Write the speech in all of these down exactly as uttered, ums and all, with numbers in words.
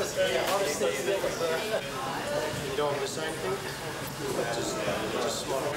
You don't want me to say anything? Just, just smile.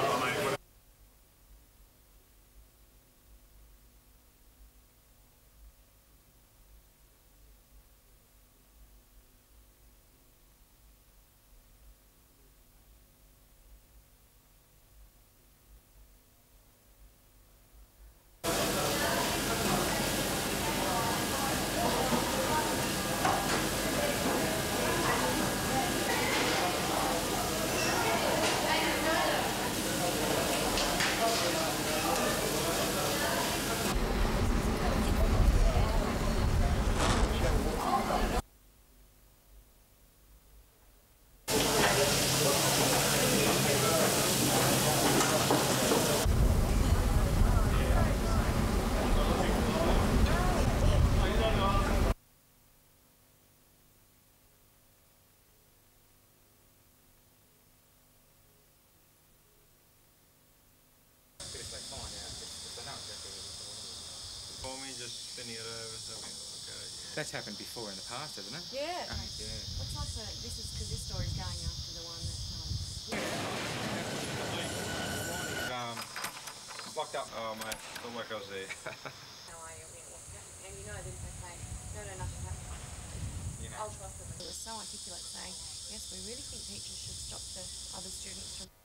Just spinning it over so we look at it. Yeah. That's happened before in the past, hasn't it? Yeah. Uh, yeah. What's like the, this is because this story's going after the one that. Um, Um, it's locked up. Oh mate, felt like I was there. How are you? And you know that if they say no, no, nothing happened, Yeah. I'll trust them. It was so articulate, saying yes, we really think teachers should stop the other students from.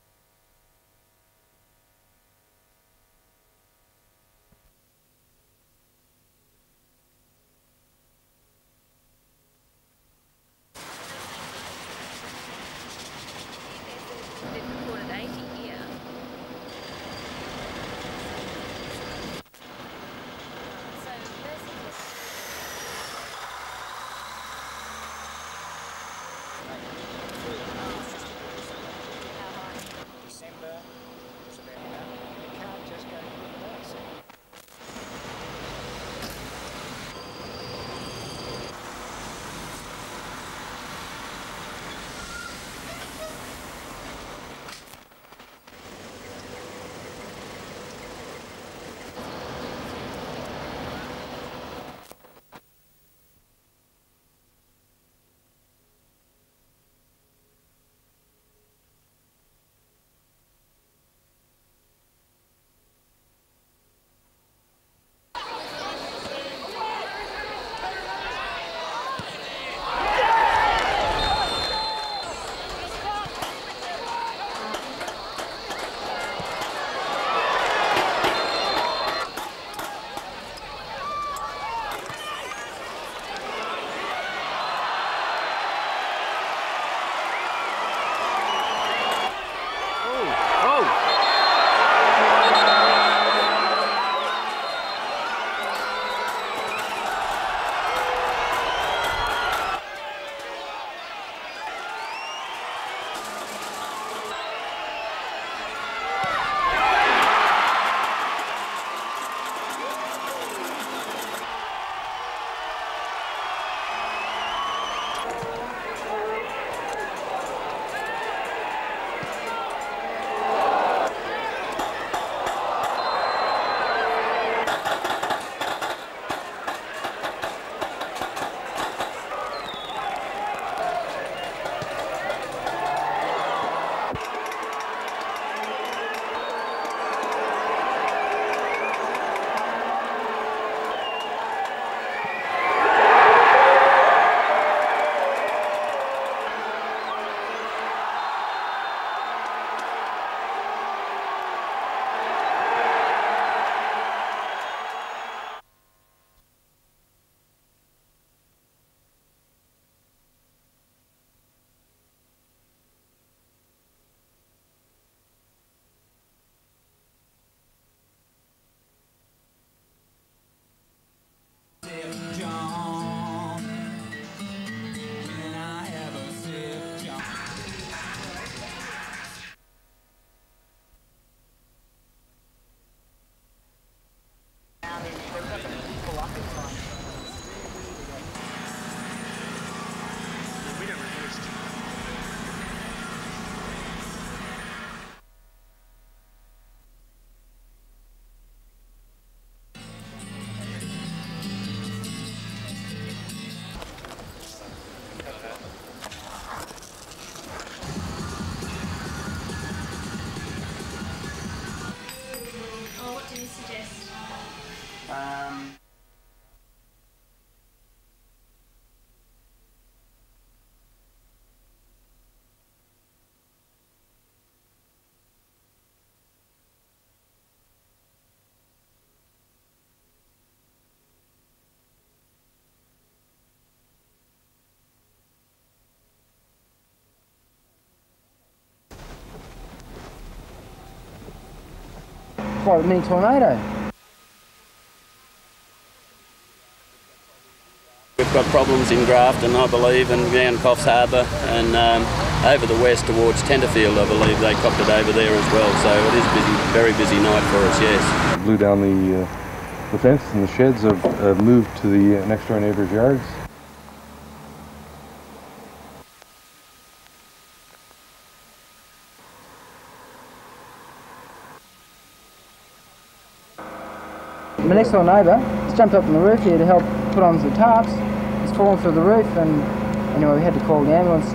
They've recorded eighty here. So basically, quite a mini tornado. We've got problems in Grafton, I believe, and down Coffs Harbour, and um, over the west towards Tenterfield, I believe they copped it over there as well. So it is busy, very busy night for us, yes. Blew down the, uh, the fence, and the sheds have uh, moved to the next door neighbours' yards. My next door neighbour has jumped up on the roof here to help put on the tarps. It's fallen through the roof, and anyway, we had to call the ambulance.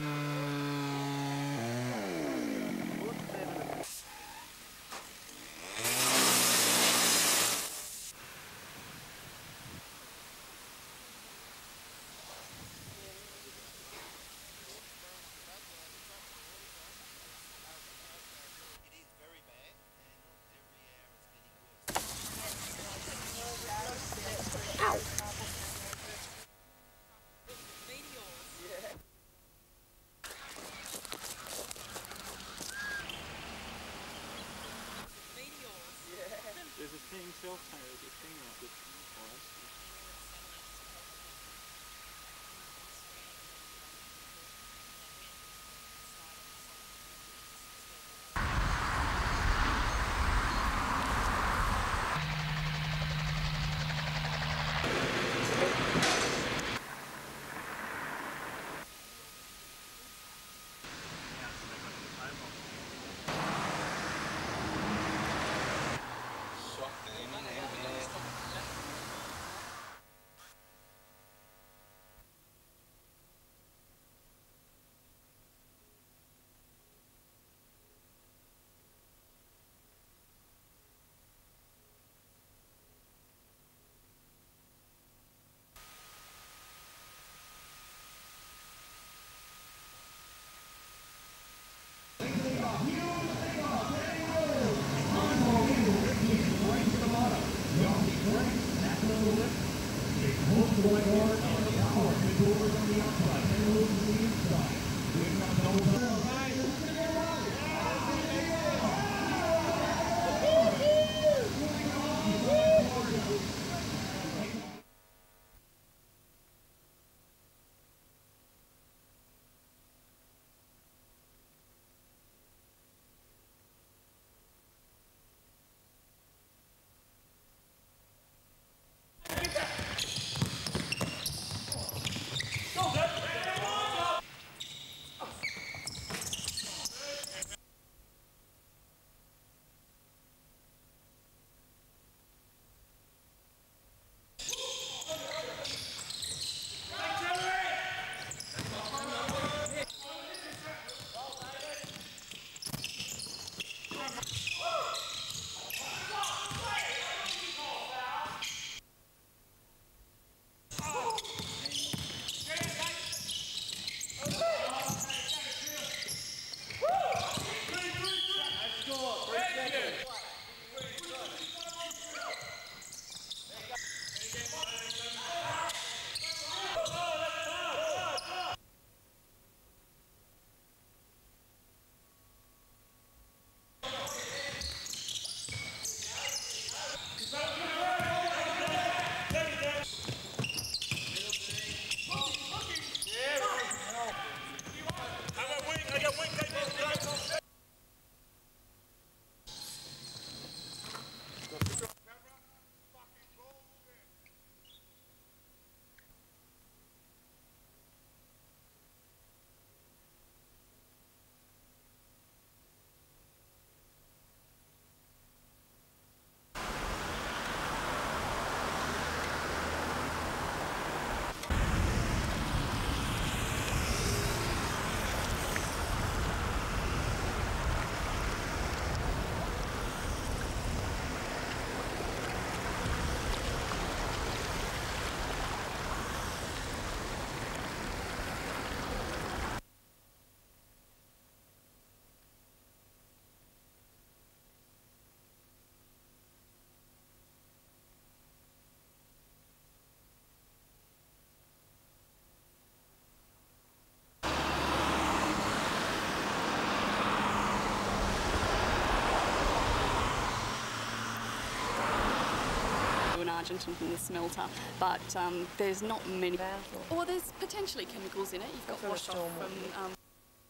Argent and from the smelter, but um, there's not many. Or there's potentially chemicals in it. You've got wash off from. Um,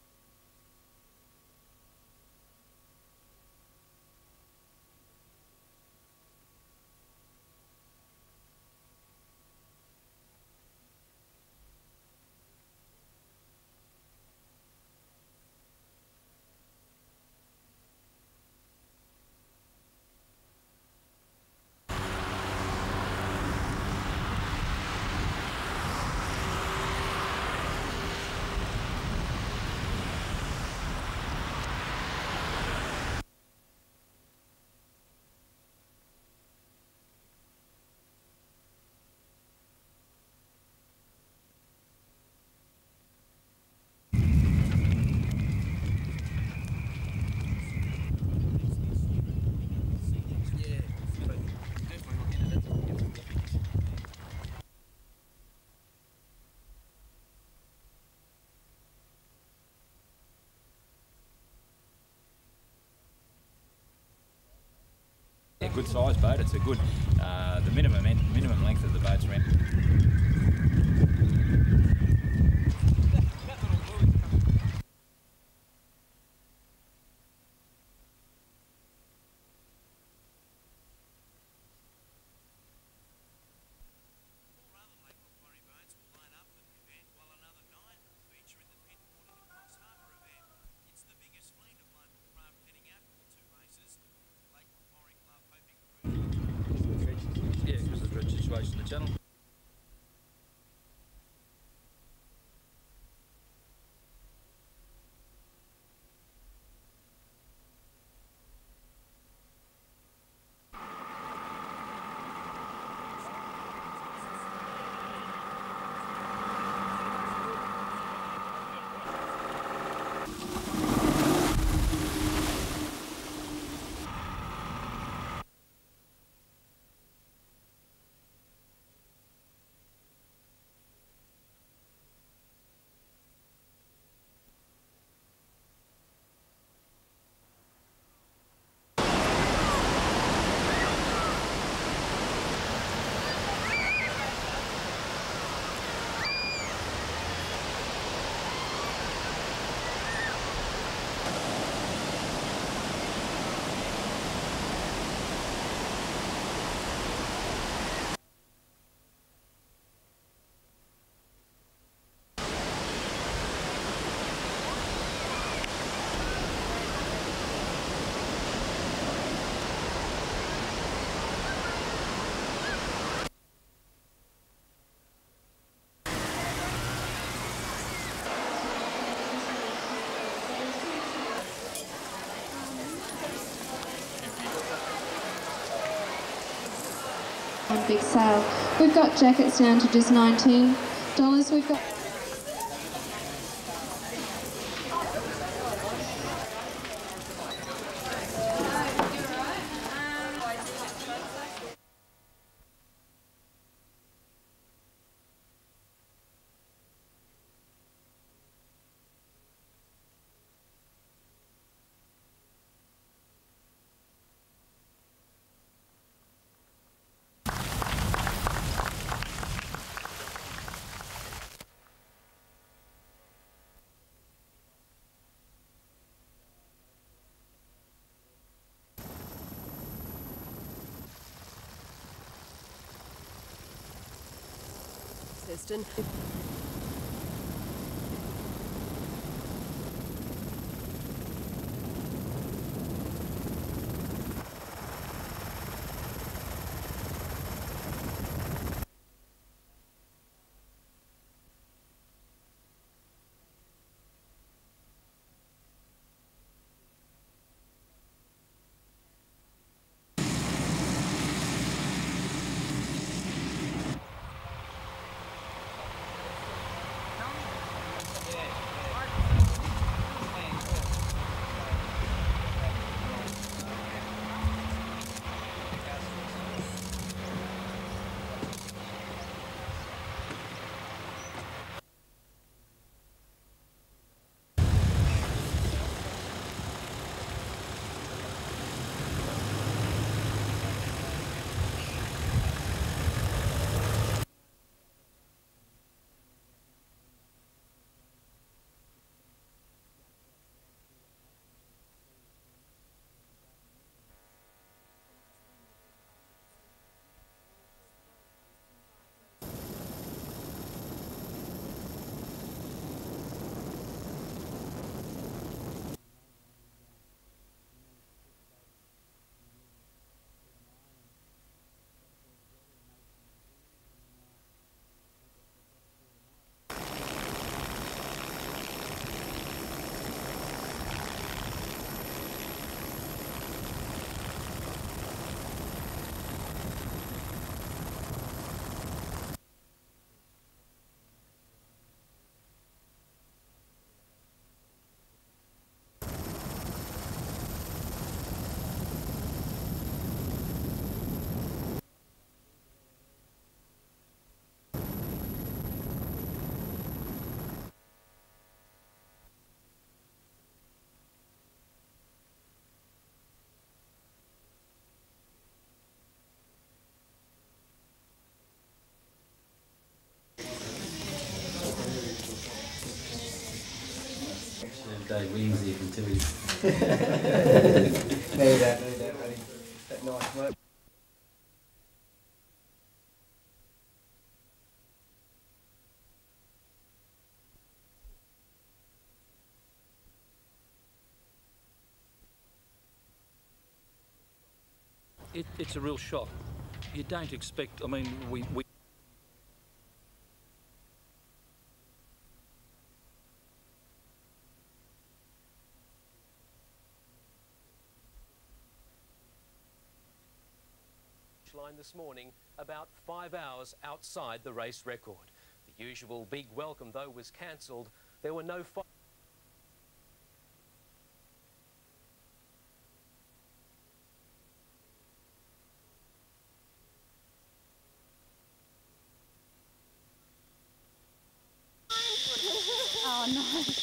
A good sized boat. It's a good, uh, the minimum minimum length of the boat's around. Yeah, because of the dredge situation in the channel. On big sale. We've got jackets down to just nineteen dollars. We've got System. Dave Williams here from Tilly's. No, you don't, no, you don't, buddy. That nice work. It, it's a real shock. You don't expect, I mean, we... we line this morning about five hours outside the race record. The usual big welcome, though, was cancelled. There were no... Oh no.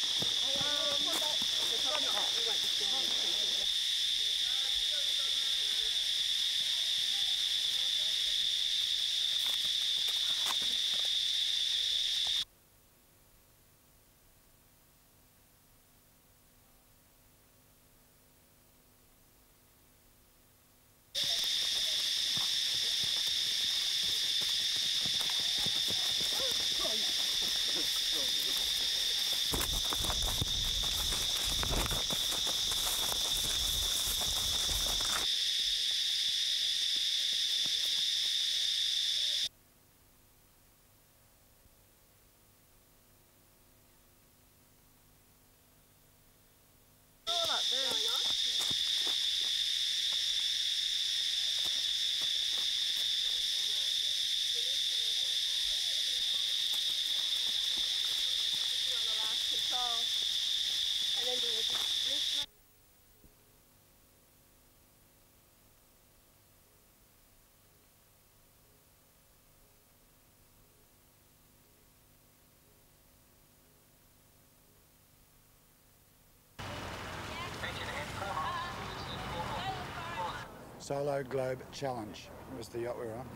Solo Globe Challenge was the yacht we were on.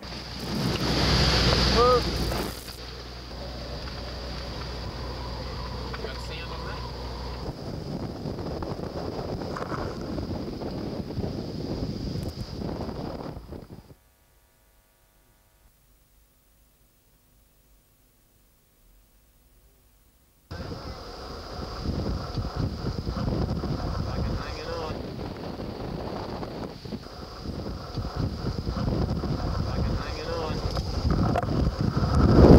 on.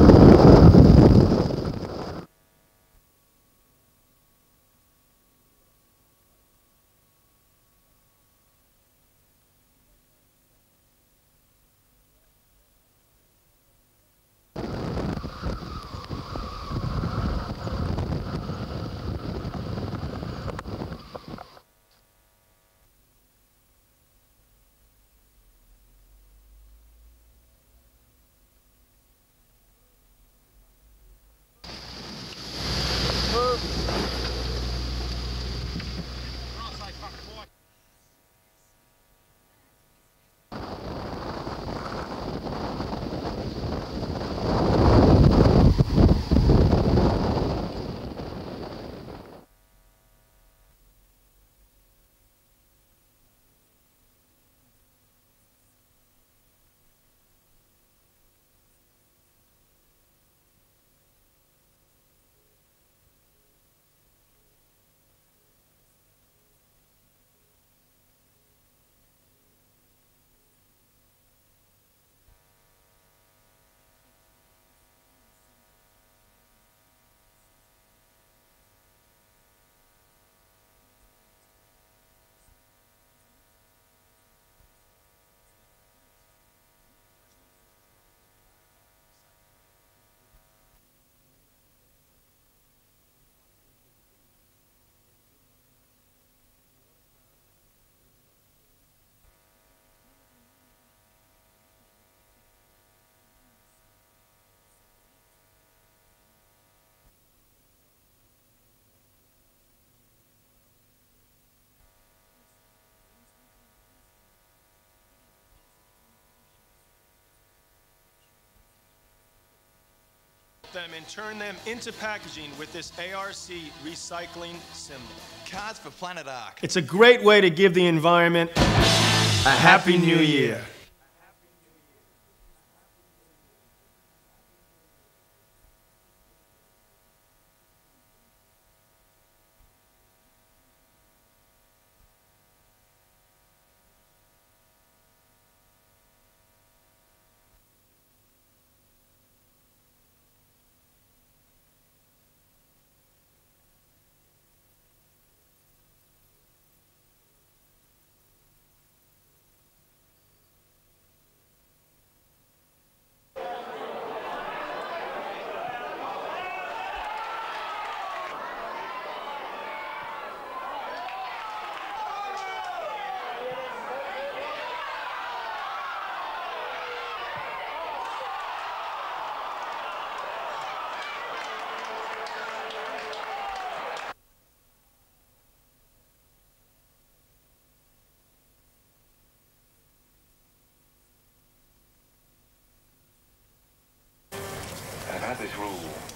them and turn them into packaging with this A R C recycling symbol. Cards for Planet Ark. It's a great way to give the environment a Happy New Year. This rule.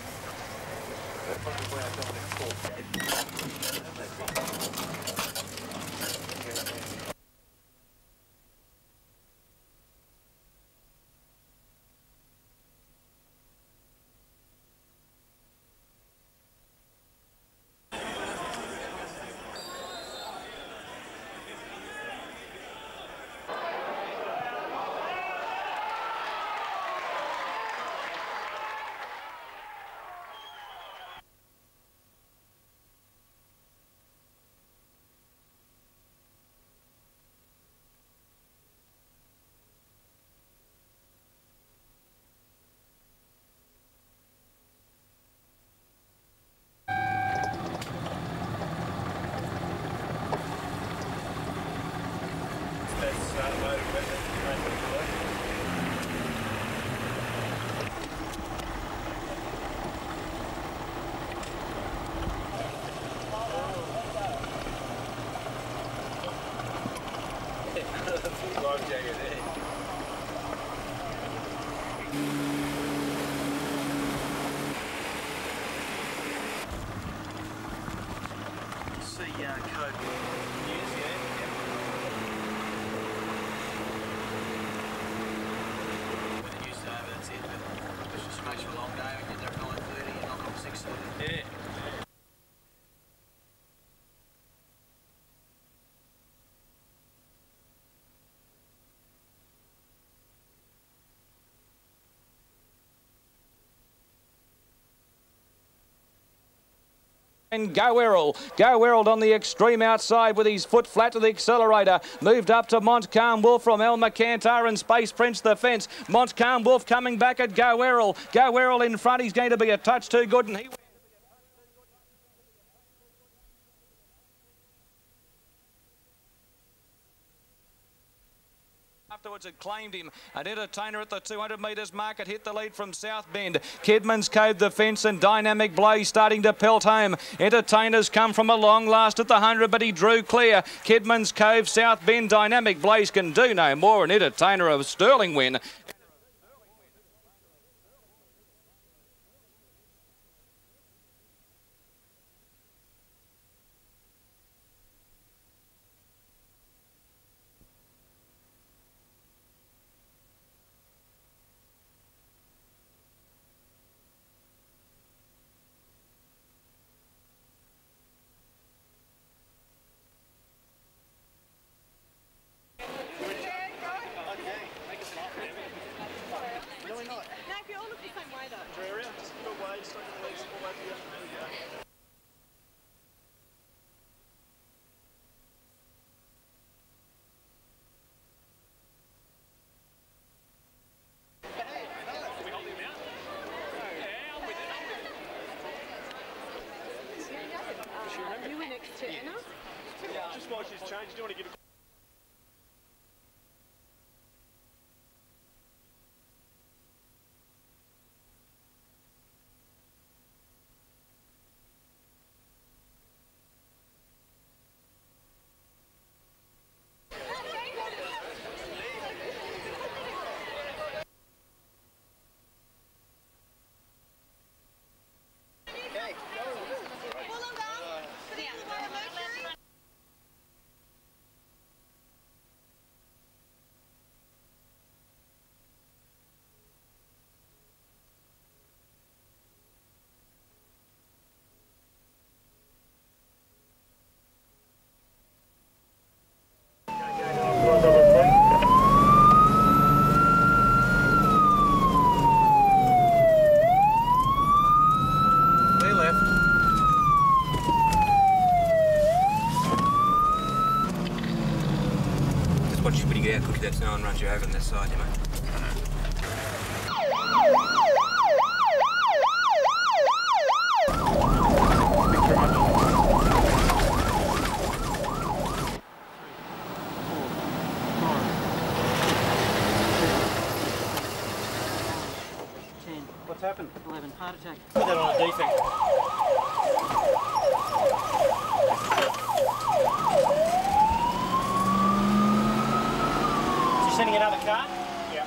And Go Errol. Go Errol on the extreme outside with his foot flat to the accelerator. Moved up to Montcalm Wolf from El Macantar and Space Prince the fence. Montcalm Wolf coming back at Go Errol. Go Errol in front. He's going to be a touch too good, and he afterwards had claimed him. An Entertainer at the two hundred metres mark had hit the lead from South Bend. Kidman's Cove the fence and Dynamic Blaze starting to pelt home. Entertainers come from a long last at the one hundred, but he drew clear. Kidman's Cove, South Bend, Dynamic Blaze can do no more. An Entertainer of sterling win. Just while she's changed, do you want to give a get out quick that no one runs you over on that side, you mate. What's happened? eleven, heart attack. Put that on a defect. Is she sending another car? Yeah.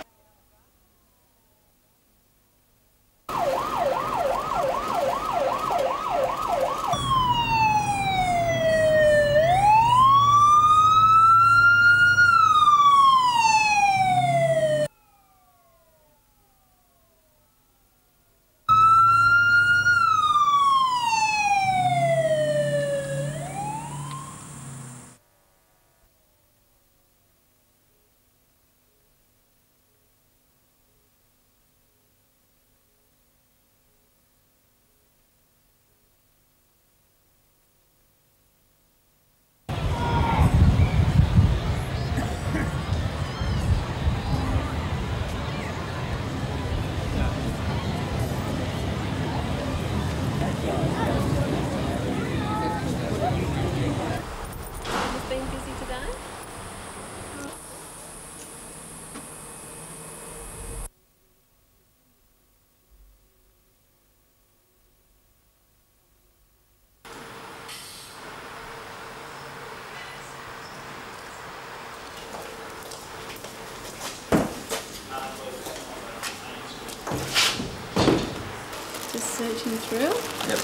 Just searching through. Yep.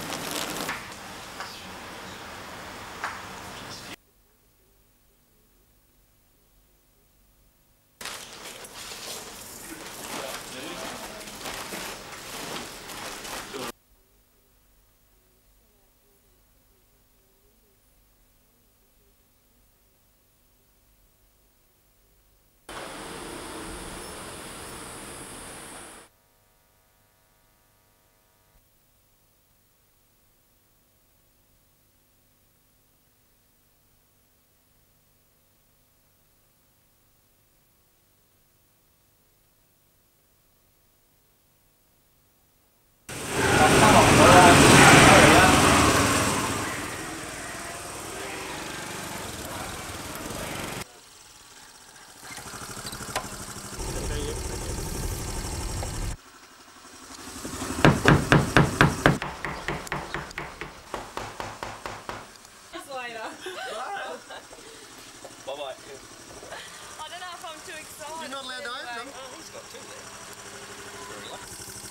Bye-bye. I don't know if I'm too excited. You're not allowed to open them. Oh, he's got two there. Very lucky.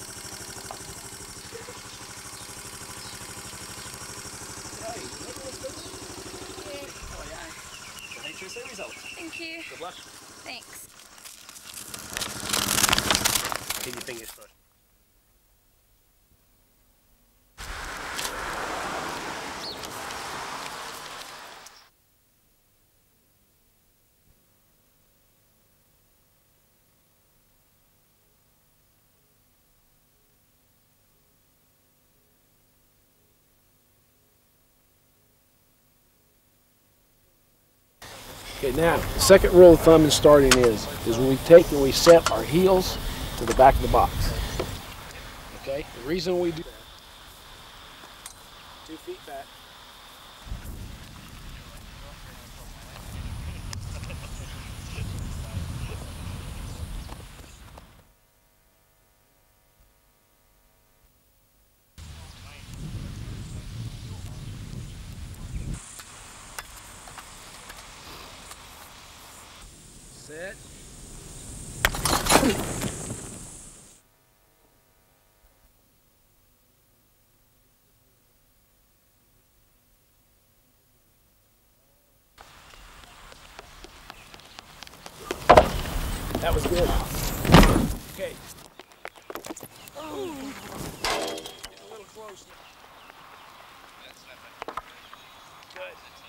Yeah. Oh, yeah. The H R C results. Thank you. Good luck. Thanks. Keep your fingers crossed. Okay, now, the second rule of thumb in starting is, is when we take and we set our heels to the back of the box. Okay, the reason we do that, two feet back. Set. That was good. Okay. Oh. Getting a little close. Good.